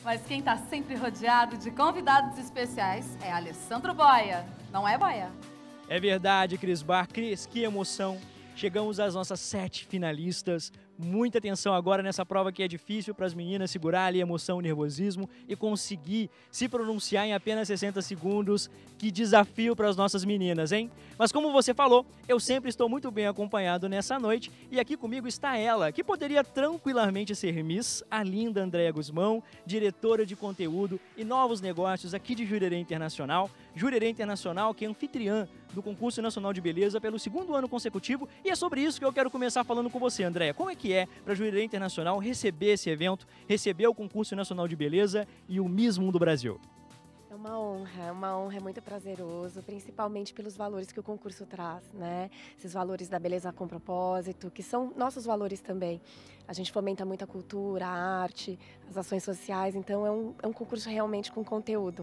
Mas quem tá sempre rodeado de convidados especiais é Alessandro Boia. Não é, Boia? É verdade, Cris Bar. Cris, que emoção. Chegamos às nossas 7 finalistas. Muita atenção agora nessa prova que é difícil para as meninas segurar ali a emoção, o nervosismo e conseguir se pronunciar em apenas 60 segundos. Que desafio para as nossas meninas, hein? Mas como você falou, eu sempre estou muito bem acompanhado nessa noite e aqui comigo está ela, que poderia tranquilamente ser Miss, a linda Andréia Guzmão, diretora de conteúdo e novos negócios aqui de Jurerê Internacional. Jurerê Internacional, que é anfitriã do Concurso Nacional de Beleza pelo 2º ano consecutivo. E é sobre isso que eu quero começar falando com você, Andréia. Como é que é para a Jurerê Internacional receber esse evento, receber o Concurso Nacional de Beleza e o Miss Mundo Brasil? É uma honra, é muito prazeroso, principalmente pelos valores que o concurso traz, né? Esses valores da beleza com propósito, que são nossos valores também. A gente fomenta muito a cultura, a arte, as ações sociais, então é um concurso realmente com conteúdo.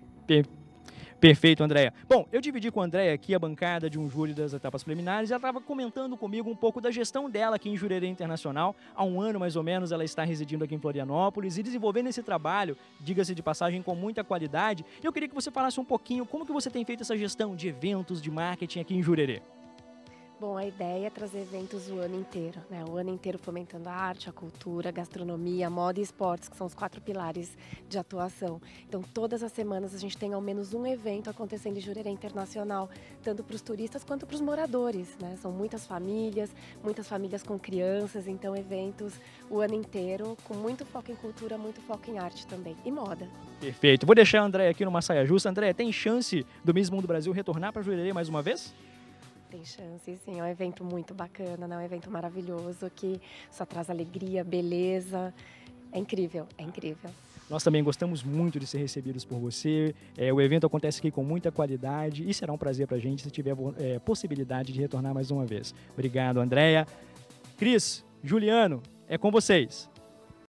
Perfeito, Andréia. Bom, eu dividi com a Andréia aqui a bancada de um júri das etapas preliminares e ela estava comentando comigo um pouco da gestão dela aqui em Jurerê Internacional. Há um ano, mais ou menos, ela está residindo aqui em Florianópolis e desenvolvendo esse trabalho, diga-se de passagem, com muita qualidade. E eu queria que você falasse um pouquinho como que você tem feito essa gestão de eventos, de marketing aqui em Jurerê. Bom, a ideia é trazer eventos o ano inteiro, né? O ano inteiro fomentando a arte, a cultura, a gastronomia, moda e esportes, que são os 4 pilares de atuação. Então, todas as semanas a gente tem ao menos um evento acontecendo em Jurerê Internacional, tanto para os turistas quanto para os moradores, né? São muitas famílias com crianças, então eventos o ano inteiro, com muito foco em cultura, muito foco em arte também, e moda. Perfeito. Vou deixar a Andréia aqui numa saia justa. Andréia, tem chance do Miss Mundo Brasil retornar para Jurerê mais uma vez? Tem chance, sim. É um evento muito bacana, né? Um evento maravilhoso que só traz alegria, beleza. É incrível, é incrível. Nós também gostamos muito de ser recebidos por você. O evento acontece aqui com muita qualidade e será um prazer para a gente se tiver possibilidade de retornar mais uma vez. Obrigado, Andréia. Cris, Juliano, é com vocês.